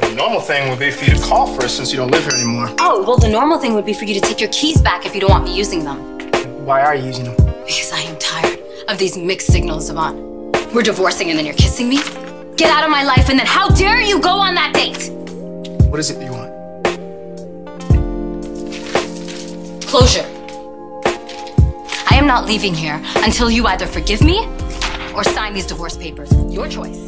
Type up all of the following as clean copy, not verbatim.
The normal thing would be for you to call first since you don't live here anymore. Oh, well, the normal thing would be for you to take your keys back if you don't want me using them. Why are you using them? Because I am tired of these mixed signals, Hevon. We're divorcing and then you're kissing me? Get out of my life, and then how dare you go on that date? What is it you want? Closure. I am not leaving here until you either forgive me or sign these divorce papers. Your choice.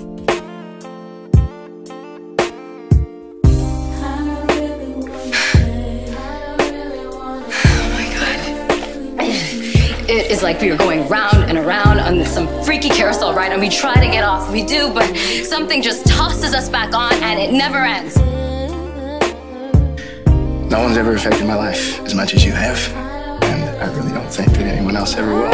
It is like we are going round and around on some freaky carousel ride, and we try to get off. We do, but something just tosses us back on, and it never ends. No one's ever affected my life as much as you have, and I really don't think that anyone else ever will.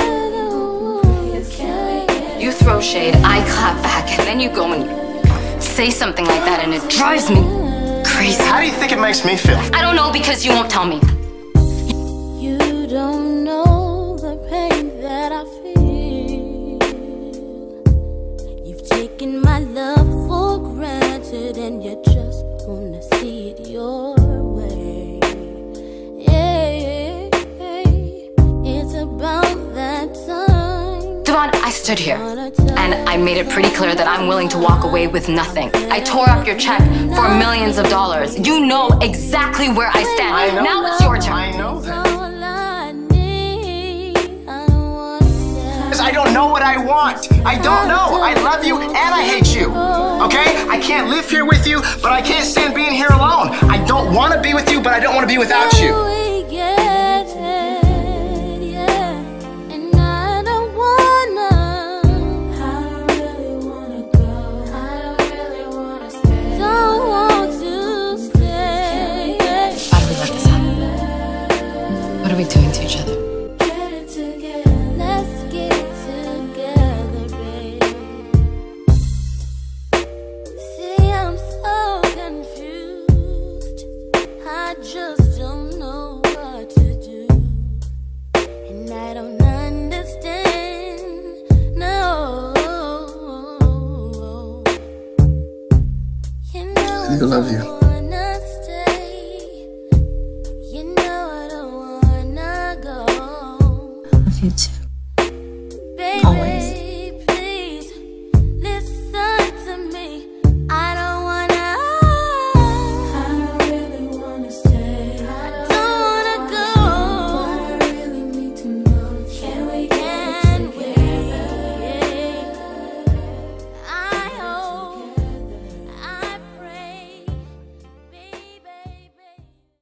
You throw shade, I clap back, and then you go and say something like that, and it drives me crazy. How do you think it makes me feel? I don't know, because you won't tell me. You don't know the pain that I feel. You've taken my love for granted, and you just wanna see it your way. Yeah, it's about that time. Devon, I stood here, and I made it pretty clear that I'm willing to walk away with nothing. I tore up your check for millions of dollars. You know exactly where I stand. I know. Now it's your turn. I know that. I don't know what I want. I don't know. I love you and I hate you. Okay? I can't live here with you, but I can't stand being here alone. I don't want to be with you, but I don't want to be without you. How do we let this happen? What are we doing to each other? I just don't know what to do, and I don't understand. No, I do love you.